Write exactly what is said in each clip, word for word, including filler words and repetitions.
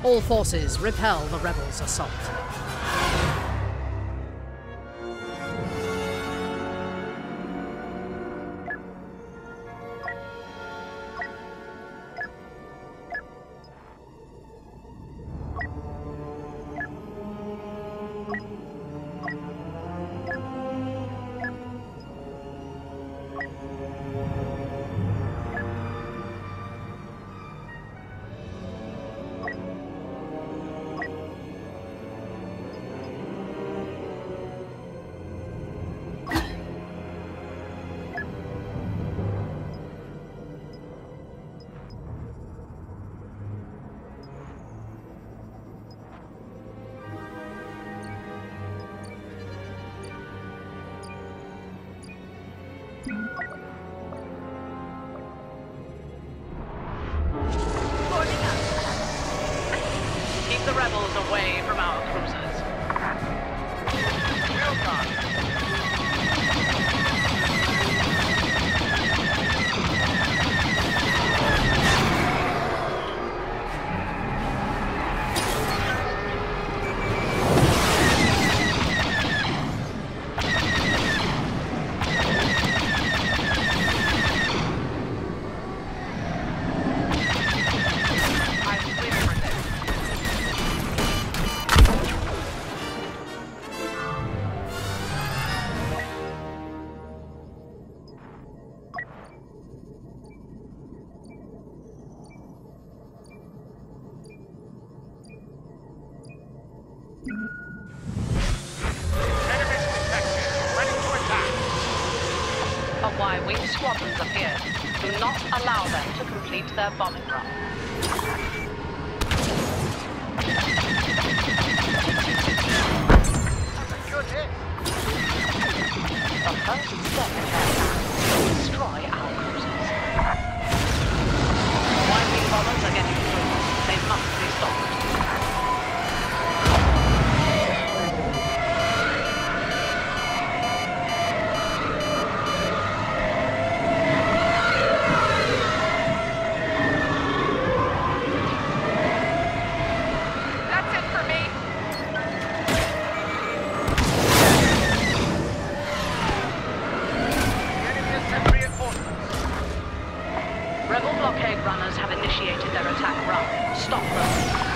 All forces repel the rebels' assault. Keep the rebels away from our cruisers. Well done. Y-wing squadrons appeared. Do not allow them to complete their bombing run. That's a good hit. The first step in their plan is to destroy our cruisers. Y-wing bombers are getting through. They must be stopped. Rebel blockade runners have initiated their attack run. Stop them.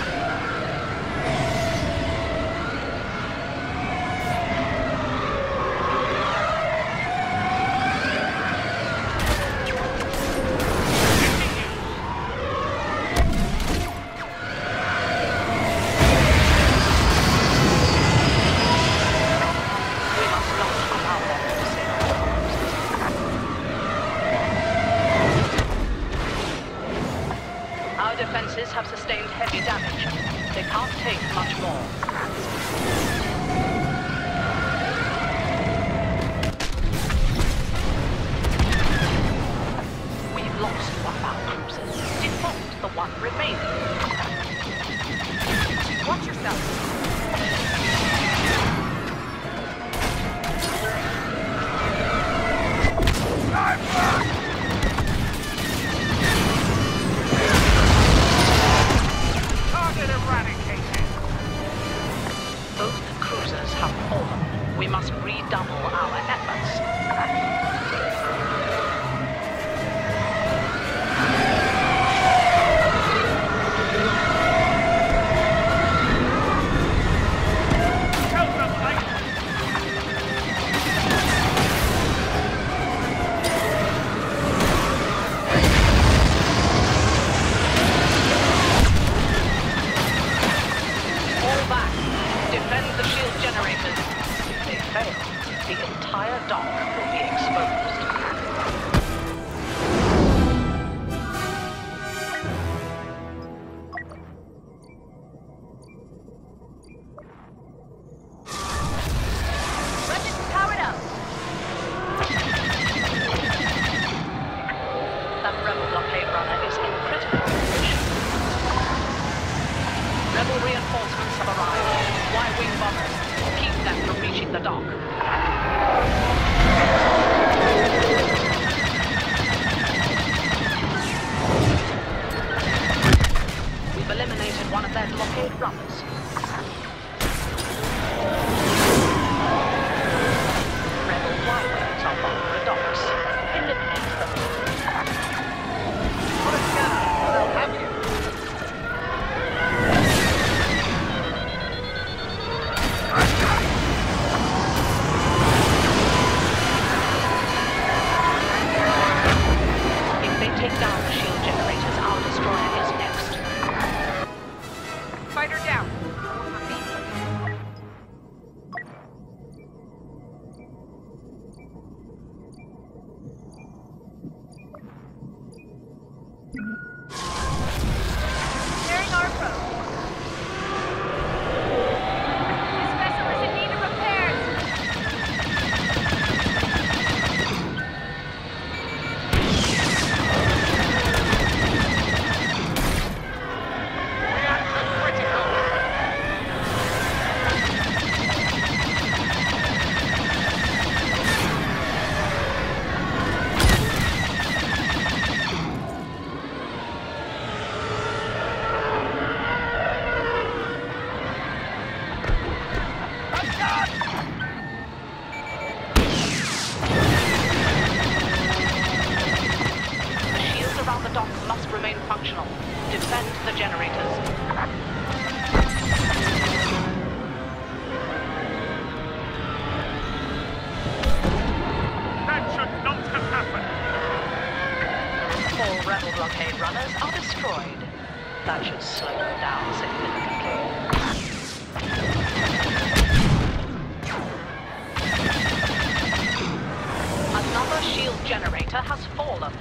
Defenses have sustained heavy damage. They can't take much more. We've lost one of our cruisers. Default the one remaining. Watch yourself. Both cruisers have fallen. We must redouble our efforts. The entire dock will be exposed. Weapons powered up. That rebel blockade runner is in critical condition. Rebel reinforcements have arrived. Y-wing bombers. Keep them from reaching the dock. We've eliminated one of their blockade blockade runners. Rebel flyways are Barbara docks. Eliminate them. Put a scanner, or they'll have you. If they take down the shield generators, our destroyer is next. Fighter down. Carrying our approach. This vessel is in need of repairs. Reactor critical. The shields around the dock must remain functional. Defend the generators. That should not have happened. All rebel blockade runners are destroyed. That should slow them down significantly. Another shield generator has fallen.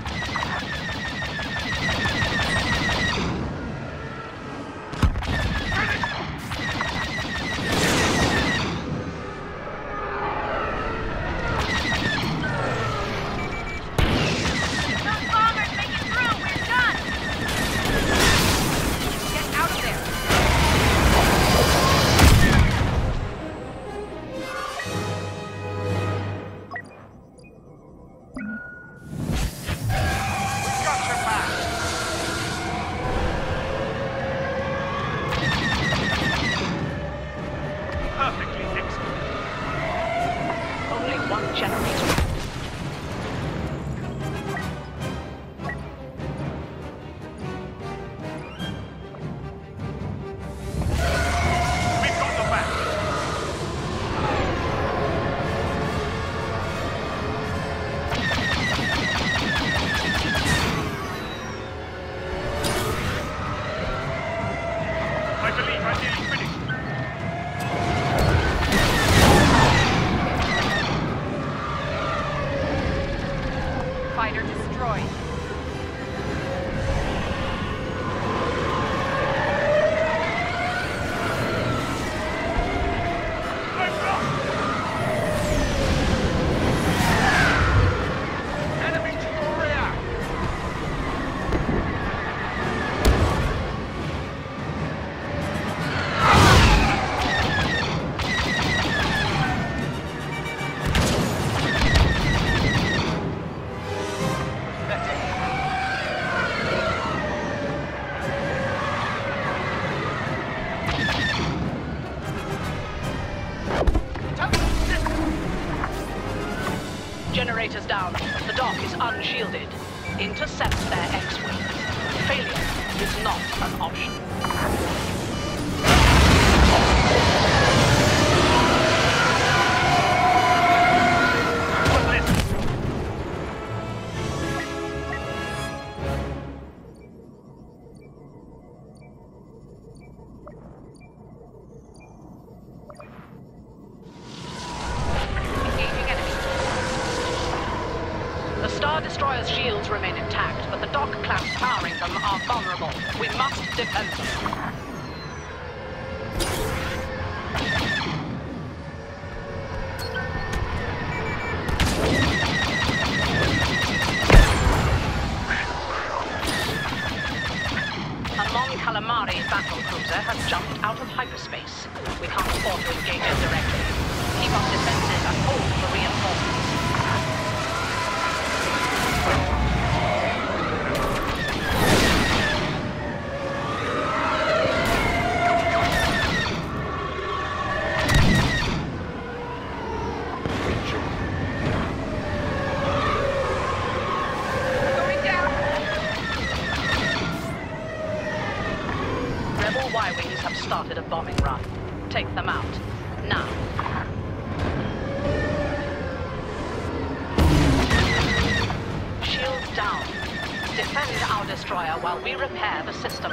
Those bombers make it through. We're done. Get out of there. We got your back. Perfectly executed. Only one generator. We've got the back. I believe I'm nearly finished. Fighter destroyed. I'm lost. Enemy to your rear. Generators down. The dock is unshielded. Intercept their X-Wing. Failure is not an option. Engaging enemy. The Star Destroyer's shields remain intact, but the dock clamps powering them are vulnerable. We must defend them. A Mon Calamari battle cruiser has jumped out of hyperspace. We can't afford to engage it directly. Keep up defenses and hold for reinforcements. All Y-Wings have started a bombing run. Take them out. Now. Shields down. Defend our destroyer while we repair the system.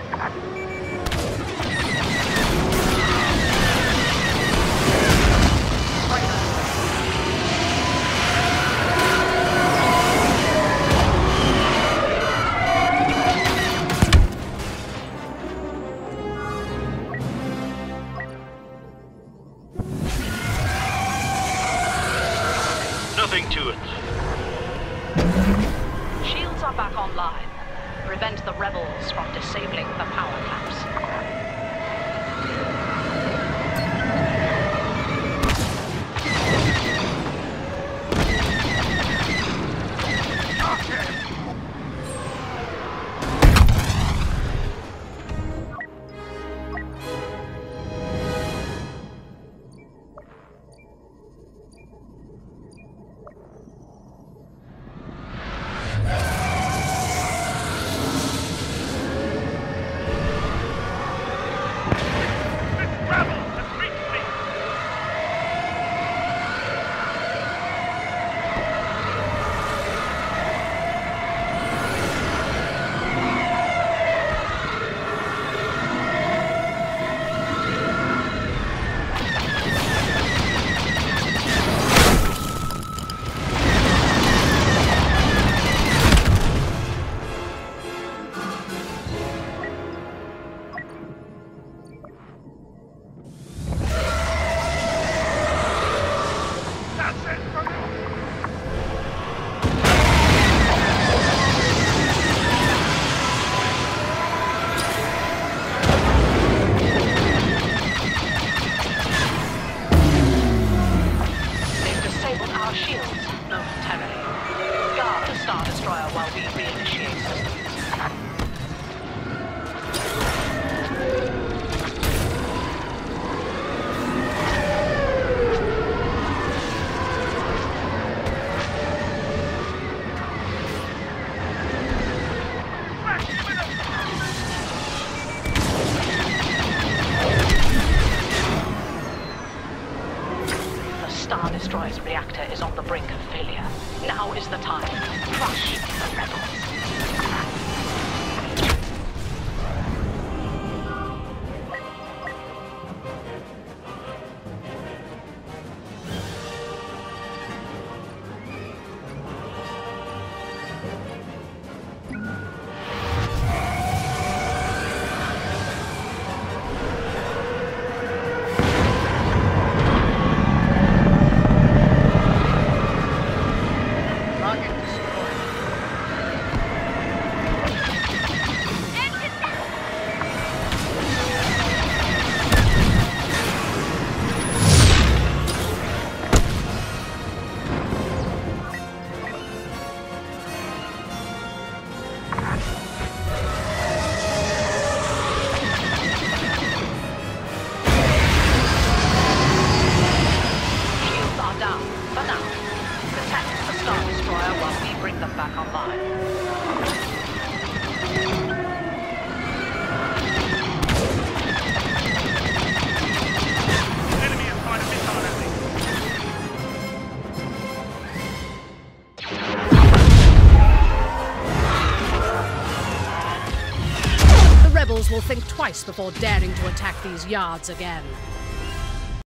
Nothing to it. Shields are back online. Prevent the rebels from disabling the power caps. Star Destroyer's reactor is on the brink of failure. Now is the time. Crush the rebels. Will think twice before daring to attack these yards again.